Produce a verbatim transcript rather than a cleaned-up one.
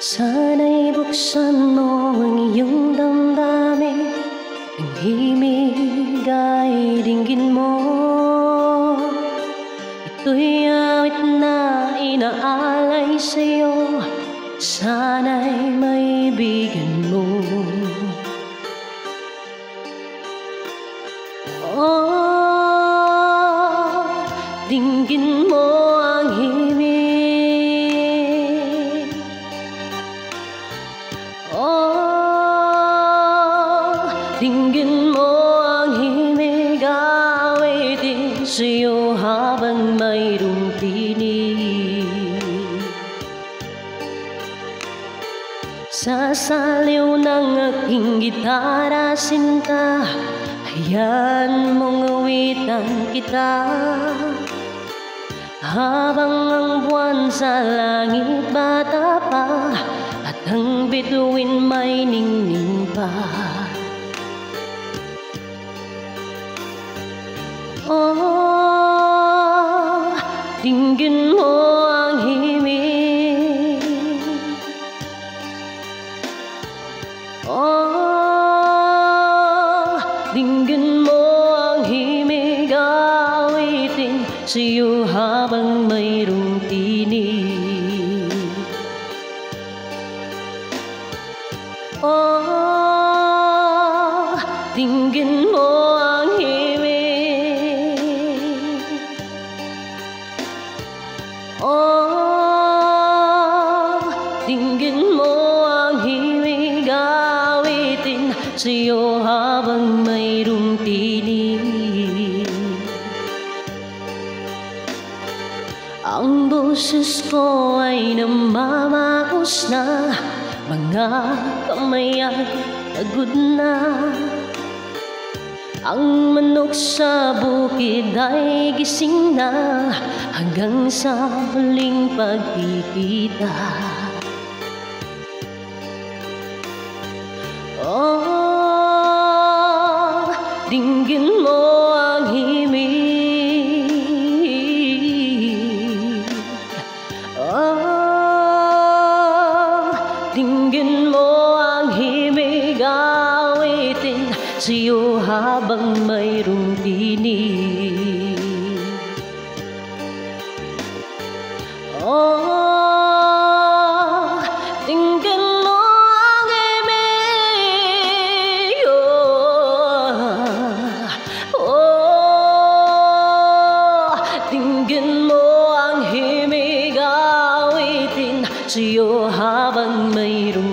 Sana'y buksan mo ang iyong damdamin, ang himig ay dinggin mo. Ito'y awit na inaalay sa'yo, sana'y maibigan mo. Oh, dinggin mo ang himig. Oh, dinggin mo ang himig, awitin sa'yo habang mayroong tinig. Sasaliw ng aking gitara, sinta, hayaan mong awitan kita. Habang ang buwan sa langit bata pa, at ang bituin may ningning pa. Oh, dinggin mo ang himig. Oh, dinggin mo ang himig, awitin sa'yo habang mayroong tinig. Oh, dinggin mo ang himig. Oh, dinggin mo ang himig, awitin sa'yo habang mayroong tinig. Ang boses ko ay namamaos na, mga kamay ay pagod na. Ang manok sa bukid ay gising na, hanggang sa huling pagkikita. Oh, dinggin mo ang himig. Oh, dinggin mo ang himig, awitin sa'yo habang mayroong tinig. Oh, dinggin mo ang himig. Oh, oh, dinggin mo ang himig, awitin sa'yo habang mayroong